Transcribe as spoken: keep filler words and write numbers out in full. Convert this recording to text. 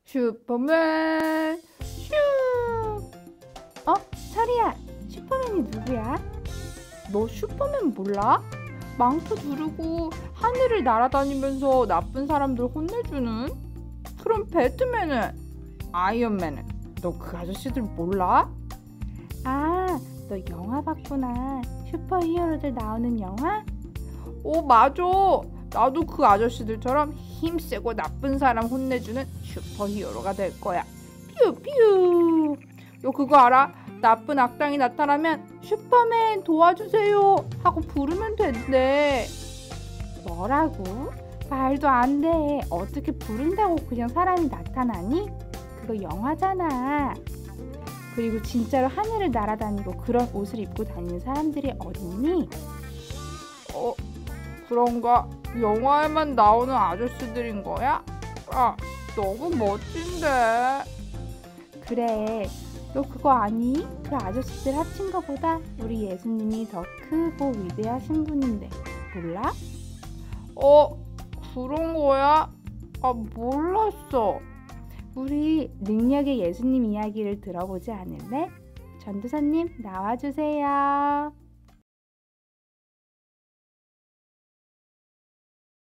슈퍼맨 슈. 어? 철이야, 슈퍼맨이 누구야? 너 슈퍼맨 몰라? 망토 두르고 하늘을 날아다니면서 나쁜 사람들 혼내주는? 그럼 배트맨은? 아이언맨은? 너 그 아저씨들 몰라? 아, 너 영화 봤구나. 슈퍼히어로들 나오는 영화? 오, 맞아. 나도 그 아저씨들처럼 힘세고 나쁜 사람 혼내주는 슈퍼히어로가 될 거야. 퓨퓨. 너 그거 알아? 나쁜 악당이 나타나면 슈퍼맨 도와주세요 하고 부르면 된대. 뭐라고? 말도 안 돼. 어떻게 부른다고 그냥 사람이 나타나니? 그거 영화잖아. 그리고 진짜로 하늘을 날아다니고 그런 옷을 입고 다니는 사람들이 어딨니? 어, 그런가? 영화에만 나오는 아저씨들인 거야? 아, 너무 멋진데. 그래, 너 그거 아니? 그 아저씨들 합친 거보다 우리 예수님이 더 크고 위대하신 분인데 몰라? 어, 그런 거야? 아, 몰랐어. 우리 능력의 예수님 이야기를 들어보지 않을래? 전도사님 나와주세요.